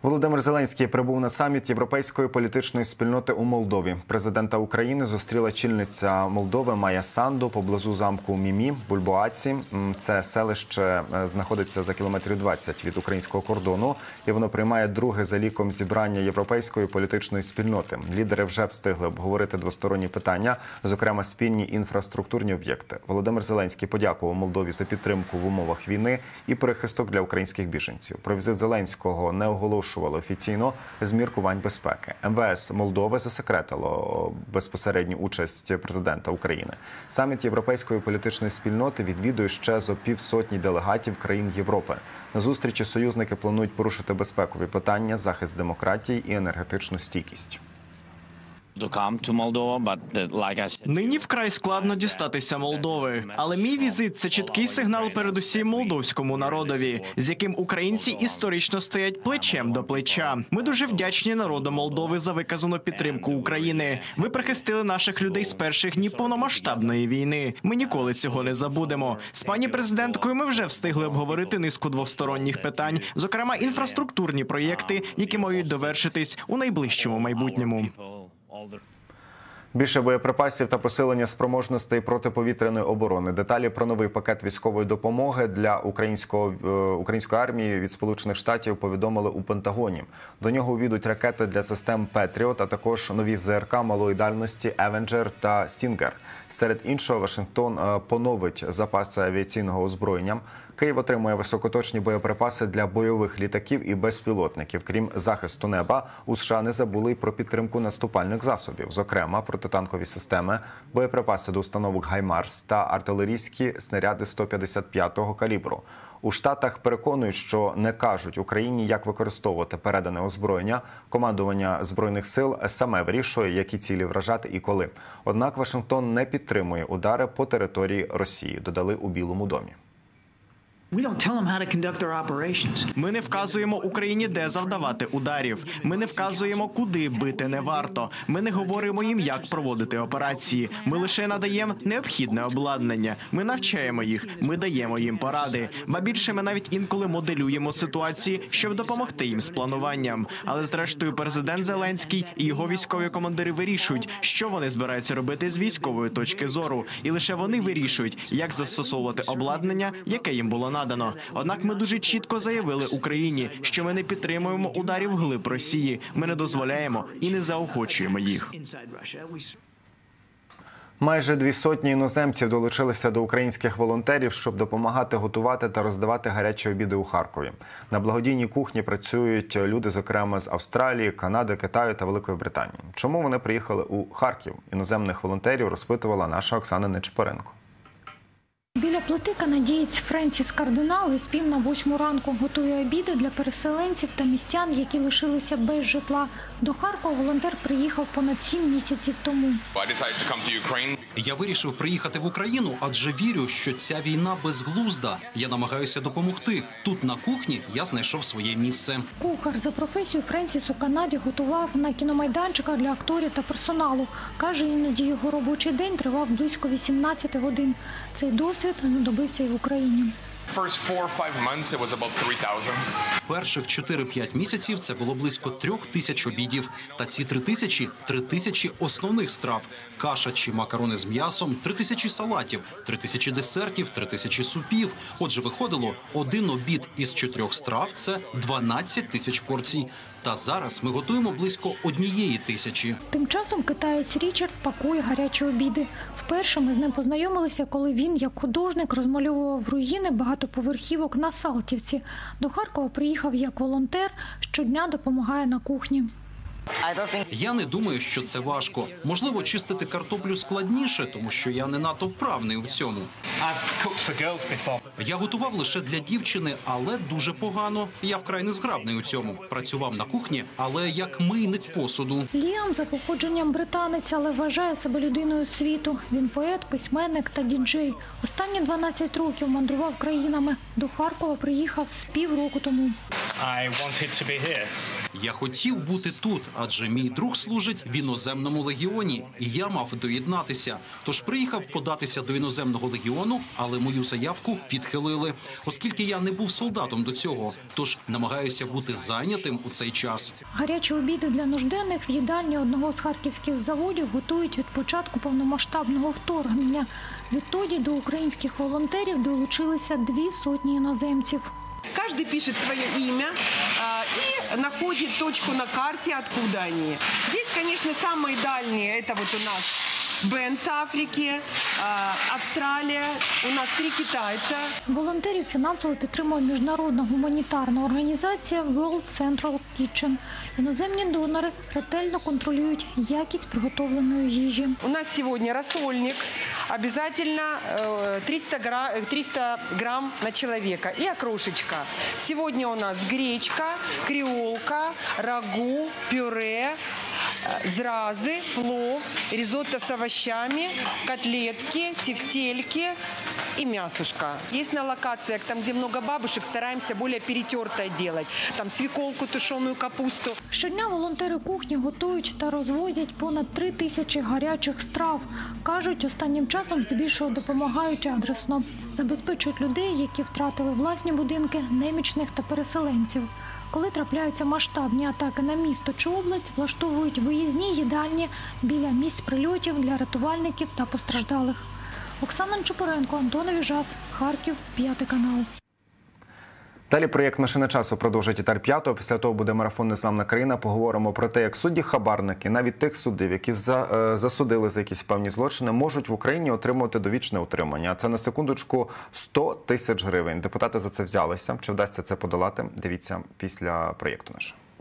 Володимир Зеленський прибув на саміт Європейської політичної спільноти у Молдові. Президента України зустріла чільниця Молдови Майя Санду поблизу замку Мімі, Бульбоаці. Це селище знаходиться за кілометрів 20 від українського кордону, і воно приймає друге за ліком зібрання Європейської політичної спільноти. Лідери вже встигли обговорити двосторонні питання, зокрема спільні інфраструктурні об'єкти. Володимир Зеленський подякував Молдові за підтримку в умовах війни і прихисток для українських біженців. Про візит Зеленського не оголошували офіційно з міркувань безпеки. МВС Молдови засекретило безпосередню участь президента України. Саміт Європейської політичної спільноти відвідує ще зо півсотні делегатів країн Європи. На зустрічі союзники планують порушити безпекові питання, захист демократії і енергетичну стійкість. Нині вкрай складно дістатися Молдови, але мій візит – це чіткий сигнал передусім молдовському народові, з яким українці історично стоять плечем до плеча. Ми дуже вдячні народу Молдови за виказану підтримку України. Ви прихистили наших людей з перших днів повномасштабної війни. Ми ніколи цього не забудемо. З пані президенткою ми вже встигли обговорити низку двосторонніх питань, зокрема інфраструктурні проєкти, які мають довершитись у найближчому майбутньому. Більше боєприпасів та посилення спроможностей протиповітряної оборони. Деталі про новий пакет військової допомоги для української армії від Сполучених Штатів повідомили у Пентагоні. До нього увійдуть ракети для систем «Петріот», а також нові ЗРК малої дальності «Евенджер» та «Стінгер». Серед іншого, Вашингтон поновить запаси авіаційного озброєння. Київ отримує високоточні боєприпаси для бойових літаків і безпілотників. Крім захисту неба, у США не забули й про підтримку наступальних засобів, зокрема протитанкові системи, боєприпаси до установок «Хаймарс» та артилерійські снаряди 155-го калібру. У Штатах переконують, що не кажуть Україні, як використовувати передане озброєння. Командування Збройних сил саме вирішує, які цілі вражати і коли. Однак Вашингтон не підтримує удари по території Росії, додали у Білому домі. Ми не вказуємо Україні, де завдавати ударів. Ми не вказуємо, куди бити не варто. Ми не говоримо їм, як проводити операції. Ми лише надаємо необхідне обладнання. Ми навчаємо їх, ми даємо їм поради. Ба більше, ми навіть інколи моделюємо ситуації, щоб допомогти їм з плануванням. Але зрештою президент Зеленський і його військові командири вирішують, що вони збираються робити з військової точки зору. І лише вони вирішують, як застосовувати обладнання, яке їм було надано. Однак ми дуже чітко заявили Україні, що ми не підтримуємо ударів вглиб Росії. Ми не дозволяємо і не заохочуємо їх. Майже 200 іноземців долучилися до українських волонтерів, щоб допомагати готувати та роздавати гарячі обіди у Харкові. На благодійній кухні працюють люди, зокрема, з Австралії, Канади, Китаю та Великої Британії. Чому вони приїхали у Харків? Іноземних волонтерів розпитувала наша Оксана Нечипоренко. Біля плити канадієць Френсіс Кардинал із пів на 8 ранку готує обіди для переселенців та містян, які лишилися без житла. До Харкова волонтер приїхав понад 7 місяців тому. Я вирішив приїхати в Україну, адже вірю, що ця війна безглузда. Я намагаюся допомогти. Тут на кухні я знайшов своє місце. Кухар за професією Френсіс у Канаді готував на кіномайданчиках для акторів та персоналу. Каже, іноді його робочий день тривав близько 18 годин. Цей досвід знадобився і в Україні. Перших 4-5 місяців це було близько 3000 обідів. Та ці 3000 основних страв. Каша чи макарони з м'ясом, 3000 салатів, 3000 десертів, 3000 супів. Отже, виходило, один обід із 4 страв – це 12 тисяч порцій. Та зараз ми готуємо близько 1000. Тим часом китаєць Річард пакує гарячі обіди. Вперше ми з ним познайомилися, коли він, як художник, розмальовував руїни багатоповерхівок на Салтівці. До Харкова приїхав як волонтер, щодня допомагає на кухні. Я не думаю, що це важко. Можливо, чистити картоплю складніше, тому що я не надто вправний у цьому. Я готував лише для дівчини, але дуже погано. Я вкрай незграбний у цьому. Працював на кухні, але як мийник посуду. Ліам за походженням британець, але вважає себе людиною світу. Він поет, письменник та діджей. Останні 12 років мандрував країнами. До Харкова приїхав з півроку тому. Я хотів бути тут, адже мій друг служить в іноземному легіоні, і я мав доєднатися. Тож приїхав податися до іноземного легіону, але мою заявку відхилили, оскільки я не був солдатом до цього. Тож намагаюся бути зайнятим у цей час. Гарячі обіди для нужденних в їдальні одного з харківських заводів готують від початку повномасштабного вторгнення. Відтоді до українських волонтерів долучилися 200 іноземців. Каждый пишет свое имя и находит точку на карте, откуда они. Здесь, конечно, самые дальние. Это вот у нас Бен с Африки, Австралия, у нас 3 китайца. Волонтерів фінансово підтримує міжнародна гуманітарна організація World Central Kitchen. Іноземні донори ретельно контролюють якість приготовленої їжі. У нас сегодня рассольник, обязательно 300 грамм на человека и окрошечка. Сегодня у нас гречка, креолка, рагу, пюре, зразы, плов, ризотто с овощами, котлетки, тефтельки и мясушка. Есть на локациях, там, где много бабушек, стараемся более перетертое делать. Там свеколку, тушеную капусту. Щодня волонтери кухні готують та розвозять понад 3000 гарячих страв. Кажуть, останнім часом здебільшого допомагають адресно. Забезпечують людей, які втратили власні будинки, немічних та переселенців. Коли трапляються масштабні атаки на місто чи область, влаштовують виїзні їдальні біля місць прильотів для рятувальників та постраждалих. Оксана Чупоренко, Антон Віжас, Харків, 5 канал. Далі проєкт «Машина часу» продовжить Етер 5. Після того буде марафон «Незламна країна». Поговоримо про те, як судді-хабарники, навіть тих суддів, які засудили за якісь певні злочини, можуть в Україні отримувати довічне утримання. А це на секундочку 100 тисяч гривень. Депутати за це взялися. Чи вдасться це подолати? Дивіться після проєкту нашого.